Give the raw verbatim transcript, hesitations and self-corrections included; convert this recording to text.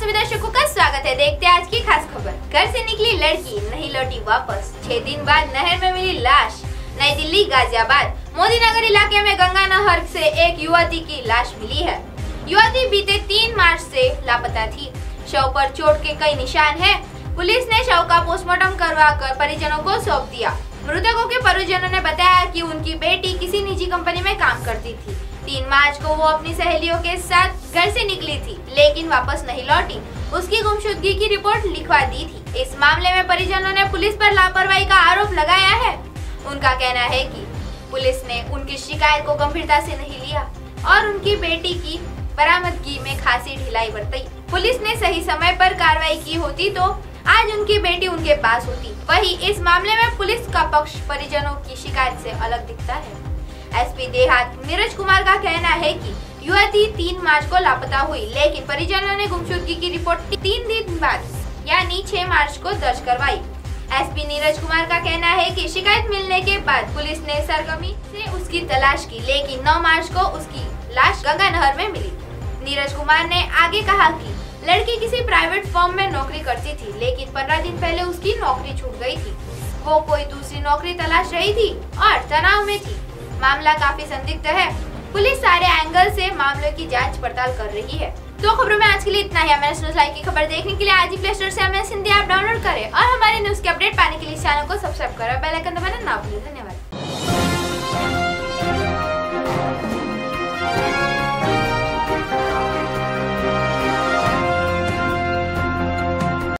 सभी दर्शकों का स्वागत है। देखते हैं आज की खास खबर। घर से निकली लड़की नहीं लौटी वापस, छह दिन बाद नहर में मिली लाश। नई दिल्ली गाजियाबाद मोदी नगर इलाके में गंगा नहर से एक युवती की लाश मिली है। युवती बीते तीन मार्च से लापता थी। शव पर चोट के कई निशान हैं। पुलिस ने शव का पोस्टमार्टम करवाकर परिजनों को सौंप दिया। मृतकों के परिजनों ने बताया कि उनकी बेटी किसी निजी कंपनी में काम करती थी। तीन मार्च को वो अपनी सहेलियों के साथ घर से निकली थी, लेकिन वापस नहीं लौटी। उसकी गुमशुदगी की रिपोर्ट लिखवा दी थी। इस मामले में परिजनों ने पुलिस पर लापरवाही का आरोप लगाया है। उनका कहना है कि पुलिस ने उनकी शिकायत को गंभीरता से नहीं लिया और उनकी बेटी की बरामदगी में खासी ढिलाई बरती। पुलिस ने सही समय पर कार्रवाई की होती तो आज उनकी बेटी उनके पास होती। वहीं इस मामले में पुलिस का पक्ष परिजनों की शिकायत से अलग दिखता है। एसपी देहात नीरज कुमार का कहना है कि युवती तीन मार्च को लापता हुई, लेकिन परिजनों ने गुमशुदगी की रिपोर्ट तीन दिन बाद यानी छह मार्च को दर्ज करवाई। एसपी नीरज कुमार का कहना है कि शिकायत मिलने के बाद पुलिस ने सरगर्मी से उसकी तलाश की, लेकिन नौ मार्च को उसकी लाश गंगा नहर में मिली। नीरज कुमार ने आगे कहा कि लड़की किसी प्राइवेट फर्म में नौकरी करती थी, लेकिन पंद्रह दिन पहले उसकी नौकरी छूट गई थी। वो कोई दूसरी नौकरी तलाश रही थी और तनाव में थी। मामला काफी संदिग्ध है। पुलिस सारे एंगल से मामले की जांच पड़ताल कर रही है। तो खबरों में आज के लिए इतना ही। हमारे न्यूज़ लाइव की खबर देखने के लिए आज ही प्ले स्टोर से हमें हिंदी ऐप डाउनलोड करें और हमारे न्यूज के अपडेट पाने के लिए चैनल को सब्सक्राइब करें, बेल आइकन दबाना ना भूलें। धन्यवाद।